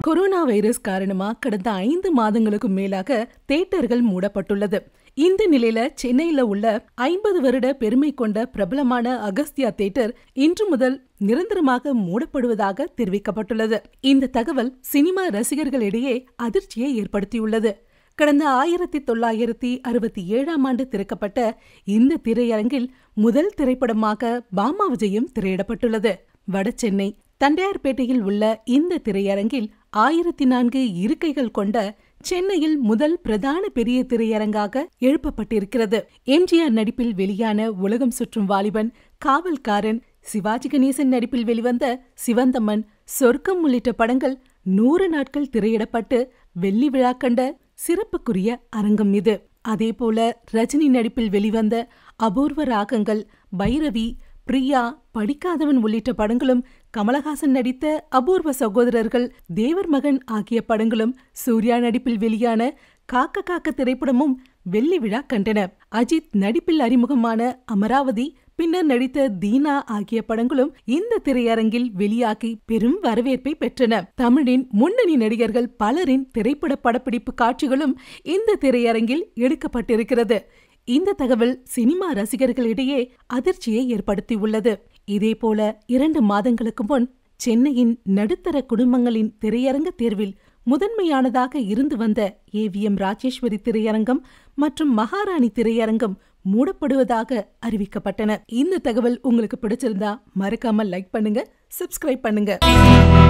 Corona virus காரணமா கடந்த 5 மாதங்களுக்கு மேலாக தியேட்டர்கள் மூடப்பட்டுள்ளது. இந்த நிலையில சென்னையில உள்ள 50 வருட பெருமை கொண்ட பிரபலமான அகஸ்தியா தியேட்டர் இன்று முதல் நிரந்தரமாக மூடப்படுவதாக தெரிவிக்கப்பட்டுள்ளது. இந்த தகவல் சினிமா ரசிகர்களிடையே அதிர்ச்சியை ஏற்படுத்தியுள்ளது. கடந்த 1967ஆம் ஆண்டு திறக்கப்பட்ட இந்த திரையரங்கில் முதல் திரைப்படமாக பாமா விஜயம் திரையிடப்பட்டுள்ளது. வடசென்னை தண்டையார்பேட்டையில் உள்ள இந்த திரையரங்கில் 1004 இருக்கைகள் கொண்ட சென்னையில் முதல் பிரதான பெரிய திரையரங்காக எழுப்பப்பட்டிருக்கிறது. எம்ஜிஆர் நடிப்பில் வெளியான உலகம் சுற்றும் வாலிபன், காவல்காரன், சிவாஜி கணேசன் நடிப்பில் வெளிவந்த சிவந்தம்மன், சொர்க்கம் உள்ளிட்ட படங்கள் 100 நாட்கள் திரையிடப்பட்டு வெள்ளி விழா கண்ட சிறப்புக்குரிய அரங்கம் இது. அதேபோல ரஜினி நடிப்பில் வெளிவந்த அபூர்வ ராகங்கள், பைரவி, பிரியா, படிக்காதவன் உள்ளிட்ட படங்களும், கமலஹாசன் நடித்த அபூர்வ சகோதரர்கள், தேவர் மகன் ஆகிய படங்களும், சூர்யா நடிப்பில் வெளியான காக்க காக்க திரைப்படமும் வெள்ளி விழா கண்டன. அஜித் நடிப்பில் அறிமுகமான அமராவதி, பின்னர் நடித்த தீனா ஆகிய படங்களும் இந்த திரையரங்கில் வெளியாகி பெரும் வரவேற்பை பெற்றன. தமிழின் முன்னணி நடிகர்கள் பலரின் திரைப்பட படப்பிடிப்பு காட்சிகளும் இந்த திரையரங்கில் எடுக்கப்பட்டிருக்கிறது. இந்த தகவல் சினிமா ரசிகர்களிடையே அதிர்ச்சியை ஏற்படுத்தியுள்ளது. இதேபோல 2 மாதங்களுக்கு முன் சென்னையின் நடுத்தர குடும்பங்களின் திரையரங்க தேர்வில் முதன்மையானதாக இருந்து வந்த ஏவிஎம் ராஜேஸ்வரி திரையரங்கம் மற்றும் மகாராணி திரையரங்கம் மூடப்படுவதாக அறிவிக்கப்பட்டன. இந்த தகவல் உங்களுக்கு பிடிச்சிருந்தா மறக்காம லைக் பண்ணுங்க, சப்ஸ்கிரைப் பண்ணுங்க.